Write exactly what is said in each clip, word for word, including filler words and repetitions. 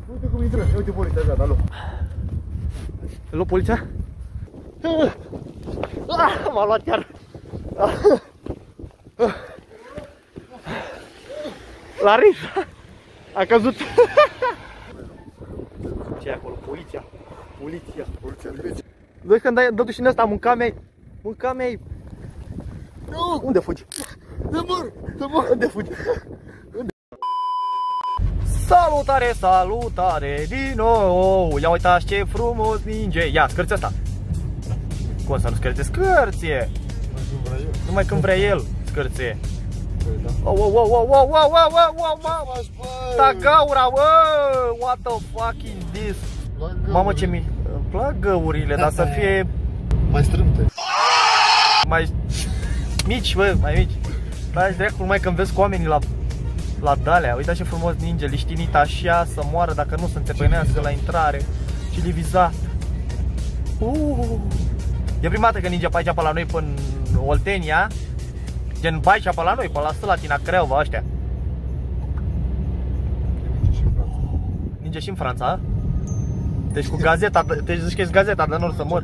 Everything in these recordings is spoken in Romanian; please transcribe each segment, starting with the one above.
Uite cum intră, uite poliția, gata, alo. Alo, poliția? M-a luat chiar. La riș. A căzut. Ce-i acolo? Poliția. Poliția. Poliția libeție. Vezi când dai dă-tu și în ăsta, mânca mea. Mânca mea. Nu! Unde fugi? Te mor! Te mor! Unde fugi? Unde? Salutare, salutare din nou. Ia uitați ce frumos ninge. Ia, scârți asta. Cum să nu scârție? Scârție! Numai când vrea el, scârție. Wow, wow, wow, wow, wow, wow, wow, wow, wow, wow. Ta gaura, wow, what the fuck is this? Mamă, ce mi... Îmi plac găurile, dar să fie... Mai strâmte. Mai mici, bă, mai mici. Stai dracu, numai când vezi cu oamenii la... La dalea, uita ce frumos ninge, liștinit așa, să moară dacă nu, să înțepănească la intrare. Și livizat. Uh. E prima dată că ninge pe aici, pe la noi, până în Oltenia. Gen pe aici, pe la noi, pe la Slatina, Craiova, ăștia. Ninge și în Franța. Deci cu gazeta, deci zici că ești gazeta, dar nu să mor.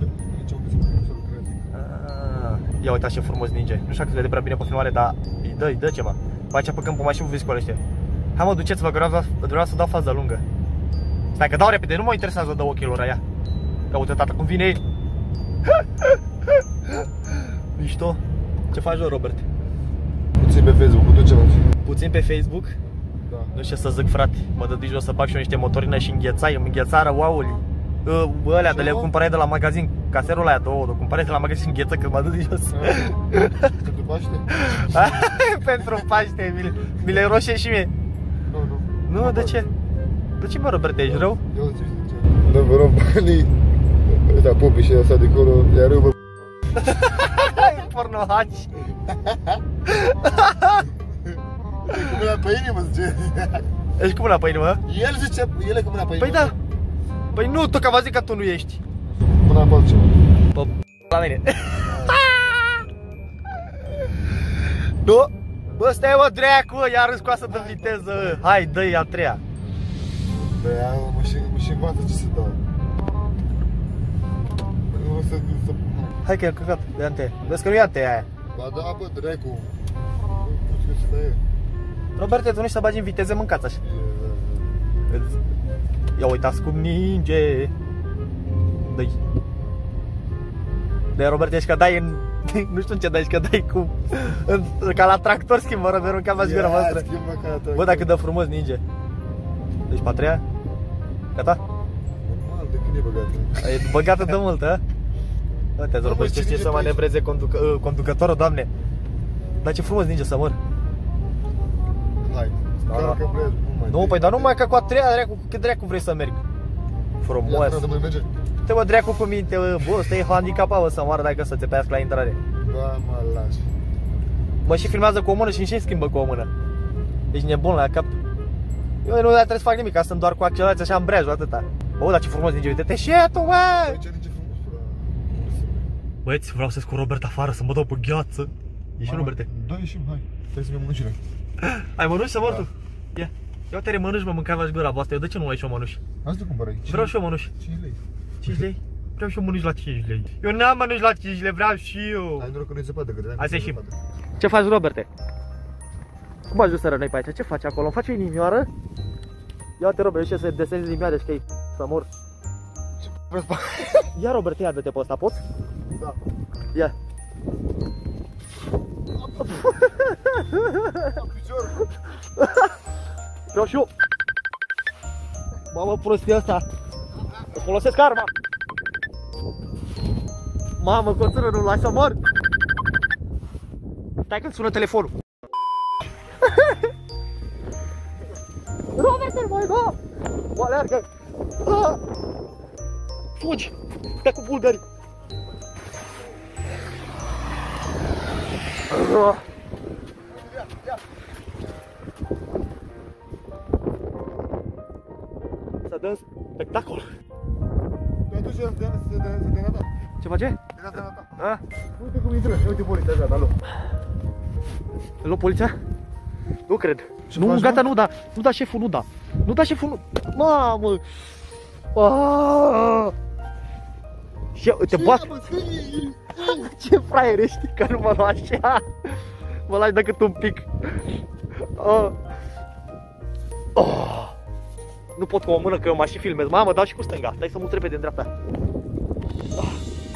Ia uitați ce frumos ninge. Nu știu dacă se vede prea bine pe filmare, dar îi dă, îi dă ceva. Pe aici pe câmpul mașini vezi cu ăștia. Hai mă, duceți-vă că vreau să dau fază lungă. Stai că dau repede, nu mă interesează dă ochilor aia. Că uite tata cum vine. Mișto. Ce faci, Robert? Puțin pe Facebook, tu ce faci? Puțin pe Facebook? Da. Nu știu ce să zic, frate. Mă dă de jos să bag și eu niște motorină și înghețai, îmi înghețară, wow-uli. Ălea de le cumpărai de la magazin, caserul aia, două, cumpărai de la magazin îngheță când mă dă de jos. Pentru Paște? Pentru Paște, mi le roșie și mie. Nu, nu. Nu, de ce? De ce, mă, Robert, ești rău? Eu zic de ce. Dă vă rog banii. Ăsta popii și ăsta de acolo, iar eu vă... Pornohaci. E cu mâna pe inimă, zice. Ești cu mâna pe inimă? El zice, el e cu mâna pe inimă. Păi da. Păi nu, tu că v-a zis că tu nu ești. Mâna pe altceva. Pe la mine. Nu? Bă, stai mă, dracu, iar în scoasă de viteză. Hai, dă-i a treia. Băi, mă și, mă și învață ce se dau. Nu să... să... Hai că e căcat, de ante. Vezi că nu e ante aia. Ba da, bă, dracu. Nu știu că se dă. Roberte, tu nu știi să bagi în viteze, mâncați așa. Ia uitați cum ninge. Dă-i. Dă-i, Robert, ești că dai în... Nu știu în ce dai, ești că dai cu... În... Ca la tractor schimbă, Robert, ca v-ați gura voastră. Bă, dacă dă frumos ninge. Deci pe a treia? Gata? Normal, de când e băgată? E băgată de mult, a? Uite, Robert, ce știi să manevreze conduc... conducătorul, doamne. Dar ce frumos ninge să mor. Hai, chiar că vrei, nu mai... Nu, păi dar nu mai ca cu a treia, dracu, cât dracu vrei să merg? Frumos. Te mă dracu cu minte, bă, bă, stai handicapat, bă, să moară dacă să te pească la intrare. Da, mă lași. Bă, și filmează cu o mână și și schimbă cu o mână. Ești nebun la cap. Eu nu trebuie să fac nimic, ca să-mi doar cu accelerația așa în breajul, atâta. Bă, dar ce frumos ninge, uite-te și tu, bă! Ce ninge frumos, bă. Băieți, vreau să-ți cu Robert afară, să mă dau pe gheață. Ieși, Roberte. Da, ieșim, hai. Trebuie să mi-am mănușile. Ai mănuși să mor tu? Ia. Ia te remănuși, mă, mâncava-și gura voastră. Eu de ce nu ai și o mănuși? Azi de cumpărai. Vreau și eu mănuși. cinci lei. cinci lei? Vreau și eu mănuși la cinci lei. Eu n-am mănuși la cinci lei, vreau și eu. Ai noroc că nu-i zăpadă, că hai să ieșim. Ce faci, Roberte? Cum ajunseră noi pe aici? Ce faci acolo? Îmi faci o inimioară? Ia te, Robert, ieși să desenezi inimioare și că e să mor. Ia, Robert, ia dă-te pe ăsta, poți? Da. Ia. Vreau și eu. Mamă, prostia asta. Îți folosesc arma. Mamă, coțură, nu lași să mor. Stai că-mi sună telefonul. Robert, mai da! O alergă! Ah! Fugi! Stai cu bulgarii! Ah! Să dăm spectacol! Tu atunci să te gata. Ce face? Te gata, gata. A? Uite cum intră, uite poliția, gata, alo. Alo, poliția? Nu cred. Ce nu, faci, gata, mă? nu da. Nu da, șeful, nu da. Nu da șeful, nu. Mamă! Aaaa! Și te bat. Ce fraier ești că nu mă lua așa. Mă lași decât un pic. Oh. Oh. Nu pot cu o mână că eu mă și filmez. Mamă, dau și cu stânga. Dai să mut repede în dreapta. Oh.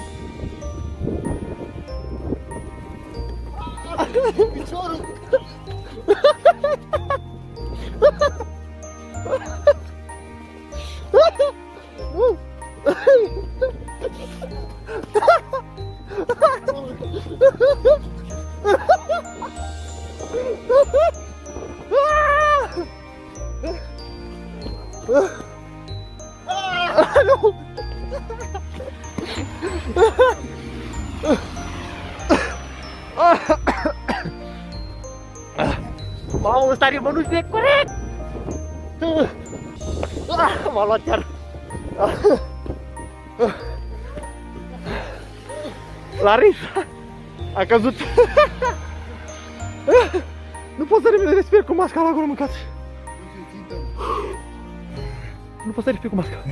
Piciorul! Mamă, ăsta are mănuși de corect! M-a luat iar! Larisa! A căzut! Nu pot să respir cu masca la gură, mâncați! Nu pot să respir cu masca!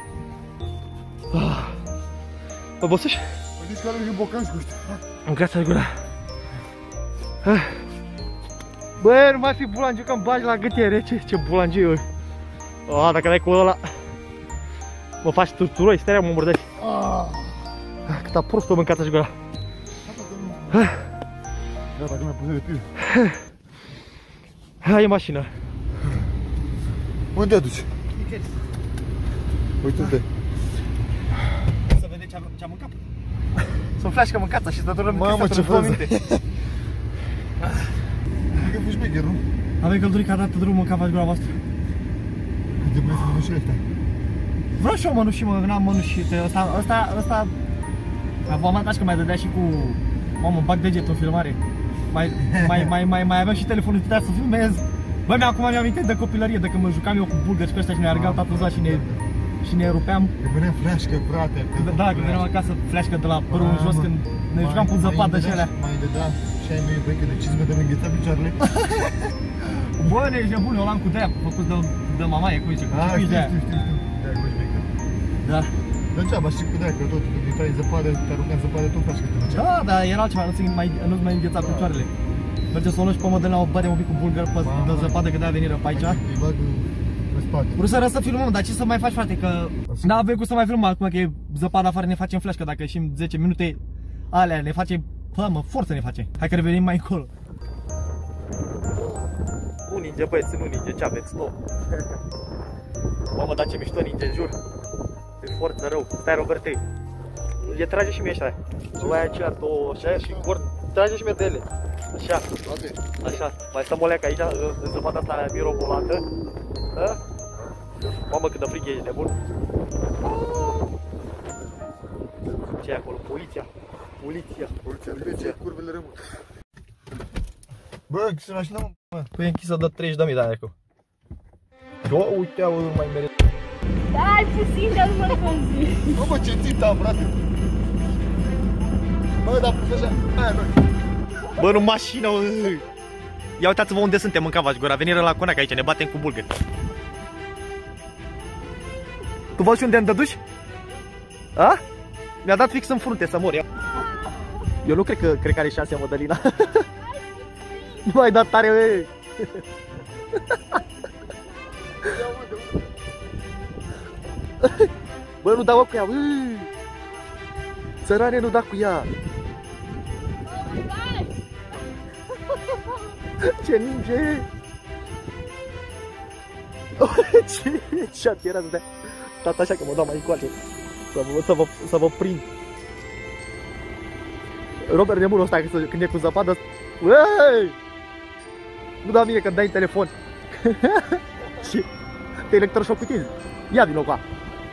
Mă bosești? Mă zici că are un bocan și uite! Mâncați-l gura! Băi, nu mai fi bulangiu că îmi bagi la gât, e rece, ce bulangiu e. Oh, dacă dai cu ăla, mă faci turturoi, stai, mă murdări. Câta prostă mâncați-și gura. Gata, că mi-a pus de piu. Hai, e mașină. Unde te aduci? Uite-te. Să vedem ce am mâncat. Să-mi flash că mâncața și să durăm. Mamă, ce frăză! Cred că fugi becher, nu? Avem căldurica, a dat drumul în capa gura voastră. Cât de bine să mănuși ăștia? Vreau și eu mănuși, mă, n-am mănușit. Ăsta, ăsta, ăsta... Am avantaj că mai dădea și cu... Mamă, bag degetul în filmare. Mai, mai, mai, mai, mai aveam și telefonul, putea să filmez. Băi, acum mi-am amintesc de copilărie, de când mă jucam eu cu bulgări și pe ăștia și ne argau tatăl și ne... Și ne rupeam. Când veneam fleașcă, frate. Da, când veneam acasă, fleașcă de la părul în jos, când ne jucam cu zăpadă și alea. Mai dădeam și ai mei veche de cizme de îngheța picioarele. Bă, ne ești nebun, eu l-am cu de-aia, făcut de, de mamaie, cum zice, cu Ah, cipici știu, de-aia. știu, știu, știu. De-aia fugi becher. Da. Degeaba, știi cu de-aia, că tot când intrai în zăpadă, te aruncai în zăpadă, tot fleașcă te ducea. Da, dar era altceva, nu-ți mai, nu-ți mai îngheța picioarele. Merge să o luăm și pe mă, dă-ne o băre un pic cu bulgări pe de zăpadă, că de-aia veniră pe aici. Îi bag în spate. Vreau să răs să filmăm, dar ce să mai faci, frate, că n-avem cum să mai filmăm acum, că e zăpadă afară, ne facem flash, că dacă ieșim zece minute alea, ne face, bă, mă, forță ne face. Hai că revenim mai încolo. Nu ninge, băieți, nu ninge, ce aveți, nu. Mamă, dar ce mișto ninge, jur. E forță rău. Stai, Roberte. E trage și mie ăștia. Băi, aceea două, așa, și cort, trage și mie de ele. Așa, așa. Mai stăm o leacă aici, în zăpada asta mirobolată. Mamă, cât de frig ești, nebun. Ce e acolo? Poliția. Poliția. Poliția, poliția, curvele rămân. Bă, închis în mașină, mă. Păi e închisă de treizeci de mii de ani acolo. O, uite, au mai mere. Dai puțin de nu mă conzi. Bă, bă, ce ținta, frate. Bă, dar pus așa, aia, bă. Bă, în mașină, bă. Ia uitați-vă unde suntem în Cavaș Gura, veniră la Conac aici, ne batem cu bulgări. Tu văd și unde am dăduși? A? Mi-a dat fix în frunte să mor, ia. Eu nu cred că, cred că are șanse Mădălina. Nu m-ai dat tare, bă. Bă, nu dau cu ea, bă. Țărane, nu da cu ea. Ce ninge! Ce ce era să dea? Stați așa că mă dau mai încoace. Să vă, să vă, să vă prind. Robert, nebunul ăsta, când e cu zăpadă. Uei! Nu da mie că-mi dai în telefon. Și te electroșocutezi. Ia vino cu a.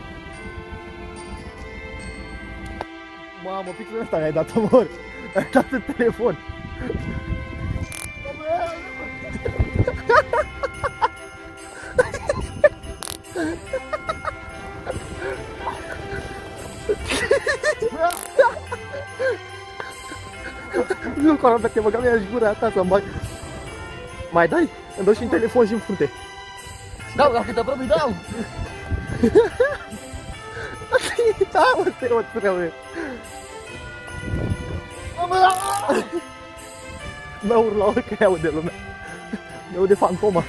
Mamă, pixul ăsta mi-ai dat, amor. Ai dat în telefon. Nu, coala, te băga mi-aș gura ta să-mi bag. Mai dai? Îmi dau și în telefon și în frunte. Și Dau, dacă te apropi, dau! Da, mă, te o trebuie. Mă urla că îi aude lumea. Ne aude fantoma.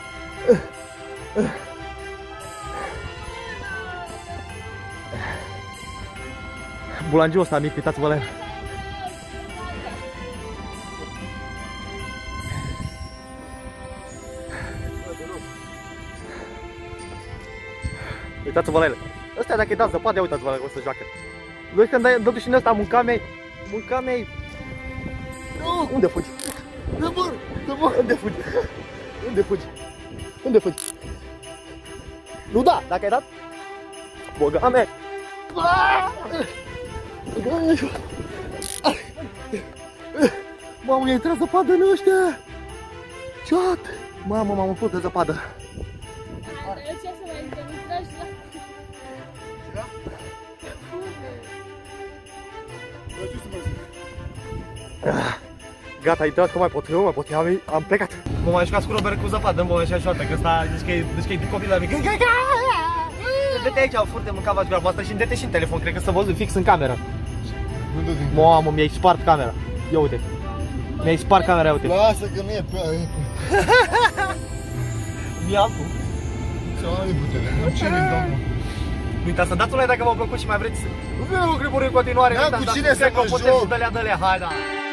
Bulangiul ăsta mic, uitați-vă la el. Uitați-vă la ele. Ăstea dacă îi dați zăpadă, ia uitați-vă la cum se joacă. Voi când dai dă-tu și în ăsta, mânca mei. Mânca mei. Unde fugi? Te mor, te mor. Unde fugi? Unde fugi? Unde fugi? Nu da, dacă ai dat. Boga mea. Mamă, i-a intrat zăpadă în ăștia. Ciot. Mamă, m-am umplut de zăpadă. Eu ce să mai zic, nu tragi la... Gata, ai intrat că mai pot, eu mai pot, am, am plecat. Mă mai jucat cu Robert cu zăpadă, îmi bă, și așa, că ăsta, zici că e, zici că e copil la mic. Dă-te aici, au furt de mâncat v-ați voastră și dă-te și în telefon, cred că s-a văzut fix în cameră. Mamă, mi-ai spart camera. Ia uite. Mi-ai spart camera, ia uite. Lasă că nu e pe aia. Mi-a altul. Ce ai putere, nu ce mi dau. Nu uitați să dați un like dacă v-a plăcut și mai vreți. Nu vreau o griburi în continuare. Da, cu cine să mă joc? Dă-lea, dă-lea, hai da.